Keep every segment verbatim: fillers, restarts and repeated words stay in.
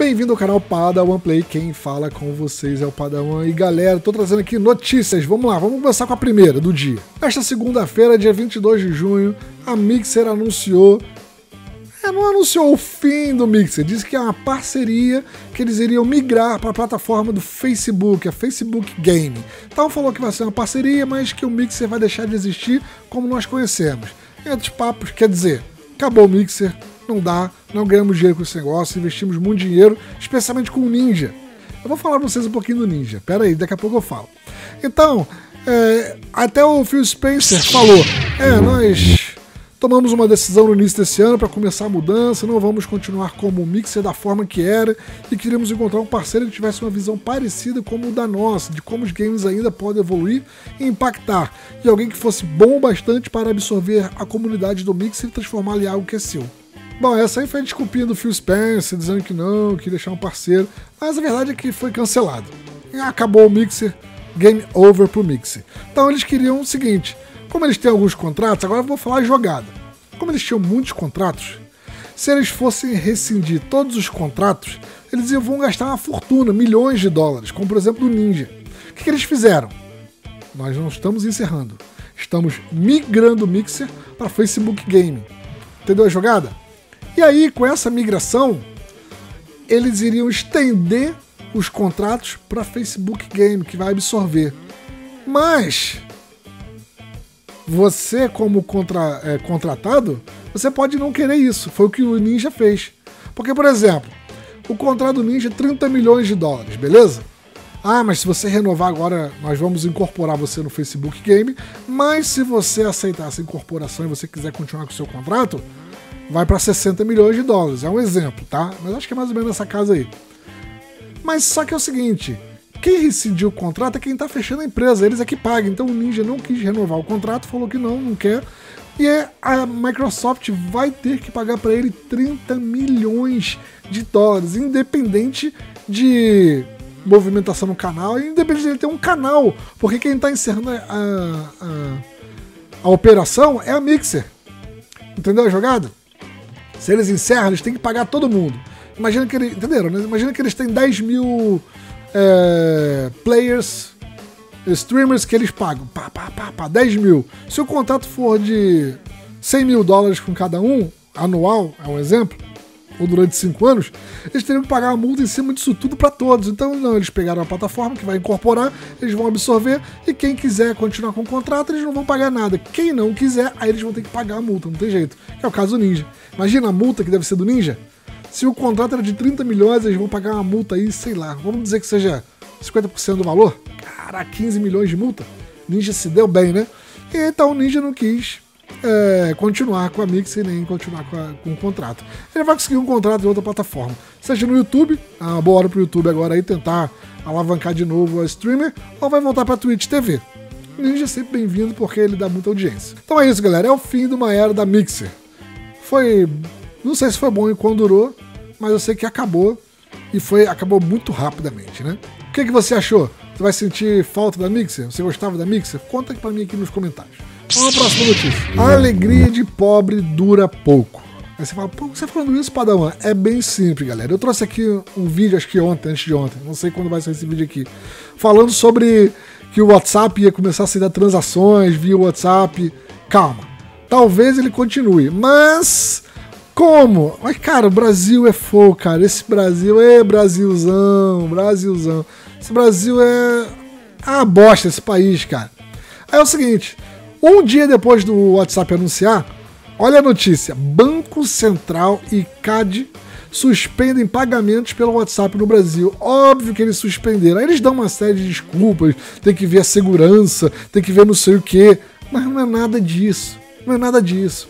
Bem-vindo ao canal Padawan Play, quem fala com vocês é o Padawan. E galera, tô trazendo aqui notícias, vamos lá, vamos começar com a primeira do dia. Nesta segunda-feira, dia vinte e dois de junho, a Mixer anunciou, é, não anunciou o fim do Mixer, disse que é uma parceria que eles iriam migrar para a plataforma do Facebook, a Facebook Game. Então falou que vai ser uma parceria, mas que o Mixer vai deixar de existir como nós conhecemos. Em outros papos, quer dizer, acabou o Mixer, não dá, não ganhamos dinheiro com esse negócio, investimos muito dinheiro, especialmente com o Ninja. Eu vou falar pra vocês um pouquinho do Ninja, pera aí, daqui a pouco eu falo. Então, é, até o Phil Spencer falou, é, nós tomamos uma decisão no início desse ano para começar a mudança, não vamos continuar como o Mixer da forma que era e queríamos encontrar um parceiro que tivesse uma visão parecida como o da nossa, de como os games ainda podem evoluir e impactar, e alguém que fosse bom bastante para absorver a comunidade do Mixer e transformá-la em algo que é seu. Bom, essa aí foi a desculpinha do Phil Spencer, dizendo que não, que ia deixar um parceiro, mas a verdade é que foi cancelado. E acabou o Mixer, game over pro Mixer. Então eles queriam o seguinte, como eles têm alguns contratos, agora eu vou falar jogada. Como eles tinham muitos contratos, se eles fossem rescindir todos os contratos, eles iam gastar uma fortuna, milhões de dólares, como por exemplo do Ninja. O que, que eles fizeram? Nós não estamos encerrando, estamos migrando o Mixer para Facebook Game. Entendeu a jogada? E aí, com essa migração, eles iriam estender os contratos para Facebook Game, que vai absorver. Mas, você como contra, é, contratado, você pode não querer isso. Foi o que o Ninja fez. Porque, por exemplo, o contrato do Ninja é trinta milhões de dólares, beleza? Ah, mas se você renovar agora, nós vamos incorporar você no Facebook Game, mas se você aceitar essa incorporação e você quiser continuar com o seu contrato, vai para sessenta milhões de dólares, é um exemplo, tá? Mas acho que é mais ou menos nessa casa aí. Mas só que é o seguinte, quem rescindiu o contrato é quem tá fechando a empresa, eles é que pagam. Então o Ninja não quis renovar o contrato, falou que não, não quer. E a Microsoft vai ter que pagar para ele trinta milhões de dólares, independente de movimentação no canal, independente de ele ter um canal, porque quem tá encerrando a, a, a operação é a Mixer. Entendeu a jogada? Se eles encerram, eles têm que pagar todo mundo. Imagina que eles, entenderam, né? Imagina que eles têm dez mil é, players, streamers que eles pagam. Pá, pá, pá, pá, dez mil. Se o contrato for de cem mil dólares com cada um, anual, é um exemplo, ou durante cinco anos, eles teriam que pagar uma multa em cima disso tudo para todos. Então, não, eles pegaram a plataforma que vai incorporar, eles vão absorver, e quem quiser continuar com o contrato, eles não vão pagar nada. Quem não quiser, aí eles vão ter que pagar a multa, não tem jeito. Que é o caso do Ninja. Imagina a multa que deve ser do Ninja. Se o contrato era de trinta milhões, eles vão pagar uma multa aí, sei lá, vamos dizer que seja cinquenta por cento do valor? Cara, quinze milhões de multa. Ninja se deu bem, né? E então o Ninja não quis É, continuar com a Mixer nem continuar com, a, com o contrato. Ele vai conseguir um contrato de outra plataforma, seja no YouTube, é uma boa hora pro YouTube agora aí tentar alavancar de novo a streamer, ou vai voltar pra Twitch T V. O Ninja é sempre bem-vindo porque ele dá muita audiência. Então é isso, galera, é o fim de uma era da Mixer. Foi, não sei se foi bom e quando durou, mas eu sei que acabou e foi, acabou muito rapidamente, né? O que, que você achou? Você vai sentir falta da Mixer? Você gostava da Mixer? Conta aqui pra mim aqui nos comentários. Vamos à próxima notícia. A alegria de pobre dura pouco. Aí você fala, pô, você tá falando isso, Padawan? É bem simples, galera. Eu trouxe aqui um vídeo, acho que ontem, antes de ontem, não sei quando vai sair esse vídeo aqui, falando sobre que o WhatsApp ia começar a aceitar transações via WhatsApp. Calma, talvez ele continue, mas como? Mas, cara, o Brasil é fogo, cara. Esse Brasil é Brasilzão, Brasilzão. Esse Brasil é a bosta, esse país, cara. Aí é o seguinte... Um dia depois do WhatsApp anunciar, olha a notícia, Banco Central e C A D suspendem pagamentos pelo WhatsApp no Brasil. Óbvio que eles suspenderam. Aí eles dão uma série de desculpas, tem que ver a segurança, tem que ver não sei o que, mas não é nada disso. Não é nada disso.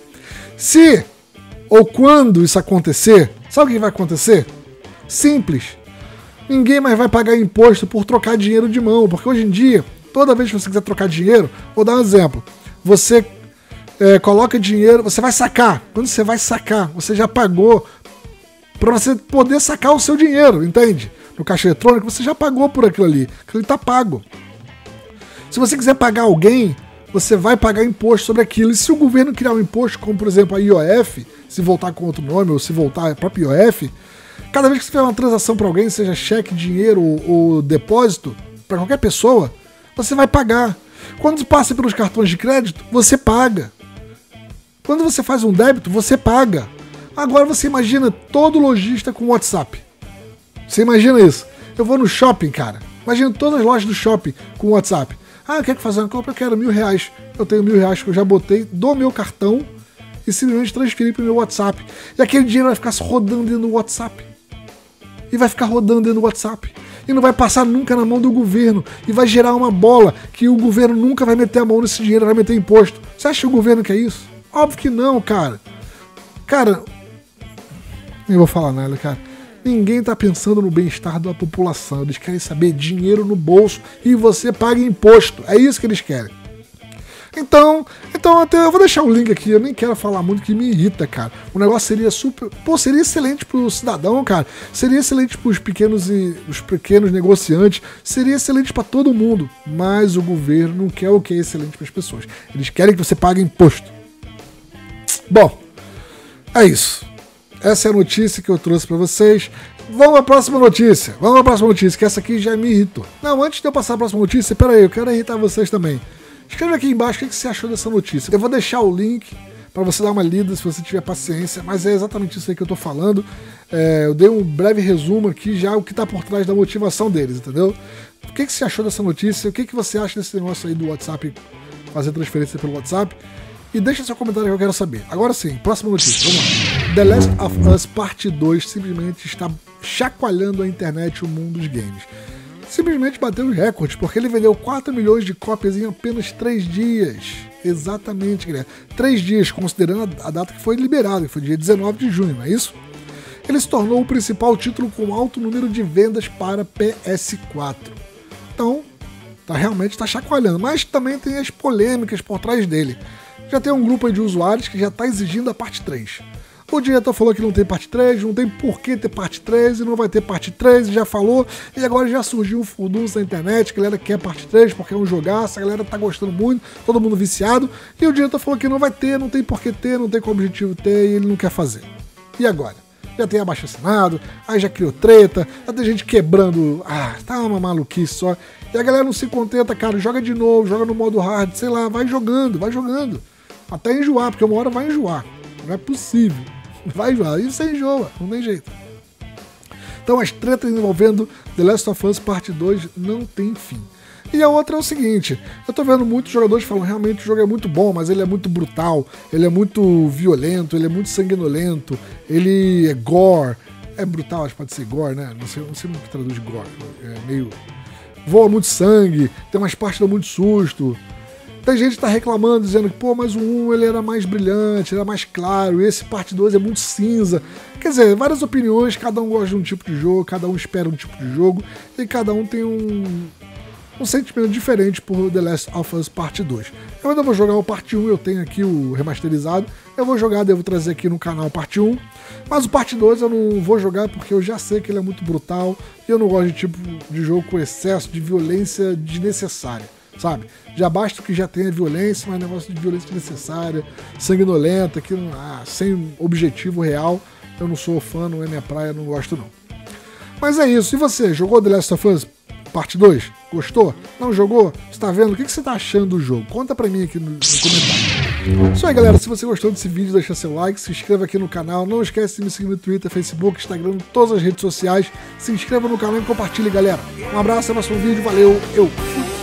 Se ou quando isso acontecer, sabe o que vai acontecer? Simples. Ninguém mais vai pagar imposto por trocar dinheiro de mão, porque hoje em dia, toda vez que você quiser trocar dinheiro, vou dar um exemplo. Você é, coloca dinheiro, você vai sacar. Quando você vai sacar, você já pagou para você poder sacar o seu dinheiro, entende? No caixa eletrônico, você já pagou por aquilo ali. Aquilo ali tá pago. Se você quiser pagar alguém, você vai pagar imposto sobre aquilo. E se o governo criar um imposto, como por exemplo a I O F, se voltar com outro nome, ou se voltar a própria I O F, Cada vez que você fizer uma transação para alguém, seja cheque, dinheiro ou, ou depósito, para qualquer pessoa, você vai pagar. Quando passa pelos cartões de crédito, você paga. Quando você faz um débito, você paga. Agora você imagina todo lojista com WhatsApp. Você imagina isso? Eu vou no shopping, cara. Imagina todas as lojas do shopping com WhatsApp. Ah, eu quero fazer uma compra, eu quero mil reais. Eu tenho mil reais que eu já botei do meu cartão e simplesmente transferi para o meu WhatsApp. E aquele dinheiro vai ficar rodando dentro do WhatsApp. E vai ficar rodando dentro do WhatsApp. E não vai passar nunca na mão do governo. E vai gerar uma bola que o governo nunca vai meter a mão nesse dinheiro, vai meter imposto. Você acha que o governo quer isso? Óbvio que não, cara. Cara, nem vou falar nada, cara. Ninguém tá pensando no bem-estar da população. Eles querem saber dinheiro no bolso e você paga imposto. É isso que eles querem. Então, então até eu vou deixar o link aqui. Eu nem quero falar muito, que me irrita, cara. O negócio seria super... Pô, seria excelente pro cidadão, cara. Seria excelente pros pequenos e os pequenos negociantes. Seria excelente pra todo mundo. Mas o governo não quer o que é excelente pras pessoas. Eles querem que você pague imposto. Bom, é isso. Essa é a notícia que eu trouxe pra vocês. Vamos à próxima notícia. Vamos à próxima notícia, que essa aqui já me irritou. Não, antes de eu passar a próxima notícia, pera aí, eu quero irritar vocês também. Escreve aqui embaixo o que você achou dessa notícia. Eu vou deixar o link pra você dar uma lida, se você tiver paciência, mas é exatamente isso aí que eu tô falando. É, eu dei um breve resumo aqui, já o que tá por trás da motivação deles, entendeu? O que você achou dessa notícia? O que você acha desse negócio aí do WhatsApp, fazer transferência pelo WhatsApp? E deixa seu comentário que eu quero saber. Agora sim, próxima notícia, vamos lá. The Last of Us Parte dois simplesmente está chacoalhando a internet e o mundo dos games. Simplesmente bateu os recordes, porque ele vendeu quatro milhões de cópias em apenas três dias. Exatamente, galera. três dias, considerando a data que foi liberado, que foi dia dezenove de junho, não é isso? Ele se tornou o principal título com alto número de vendas para P S quatro. Então, tá, realmente está chacoalhando, mas também tem as polêmicas por trás dele. Já tem um grupo aí de usuários que já está exigindo a parte três. O diretor falou que não tem parte três, não tem por que ter parte três, e não vai ter parte três, já falou, e agora já surgiu um furdunço na internet, a galera quer parte três porque é um jogaço, a galera tá gostando muito, todo mundo viciado, e o diretor falou que não vai ter, não tem por que ter, não tem como objetivo ter, e ele não quer fazer. E agora? Já tem abaixo-assinado, aí já criou treta, já tem gente quebrando, ah, tá uma maluquice só, e a galera não se contenta, cara, joga de novo, joga no modo hard, sei lá, vai jogando, vai jogando. Até enjoar, porque uma hora vai enjoar. Não é possível. Vai enjoar. E você enjoa, não tem jeito. Então as tretas envolvendo The Last of Us Parte dois não tem fim. E a outra é o seguinte, eu tô vendo muitos jogadores falando, realmente o jogo é muito bom, mas ele é muito brutal, ele é muito violento, ele é muito sanguinolento, ele é gore. É brutal, acho que pode ser gore, né? Não sei, não sei como que traduz gore. É meio... Voa muito sangue, tem umas partes que dão muito susto. Tem gente que tá reclamando, dizendo que, pô, mas o um ele era mais brilhante, era mais claro, e esse parte dois é muito cinza. Quer dizer, várias opiniões, cada um gosta de um tipo de jogo, cada um espera um tipo de jogo, e cada um tem um, um sentimento diferente por The Last of Us Parte dois. Eu ainda vou jogar o Parte um, eu tenho aqui o remasterizado, eu vou jogar, devo trazer aqui no canal o Parte um, mas o Parte dois eu não vou jogar porque eu já sei que ele é muito brutal, e eu não gosto de tipo de jogo com excesso de violência desnecessária. Sabe? Já basta que já tenha violência, mas negócio de violência desnecessária, sanguinolenta, que ah, sem objetivo real, eu não sou fã, não é minha praia, não gosto não. Mas é isso, e você, jogou The Last of Us Parte dois? Gostou? Não jogou? Você tá vendo? O que você tá achando do jogo? Conta pra mim aqui no, no comentário. Isso aí, galera, se você gostou desse vídeo, deixa seu like, se inscreva aqui no canal, não esquece de me seguir no Twitter, Facebook, Instagram, todas as redes sociais, se inscreva no canal e compartilhe, galera. Um abraço, até o próximo vídeo, valeu, eu fui!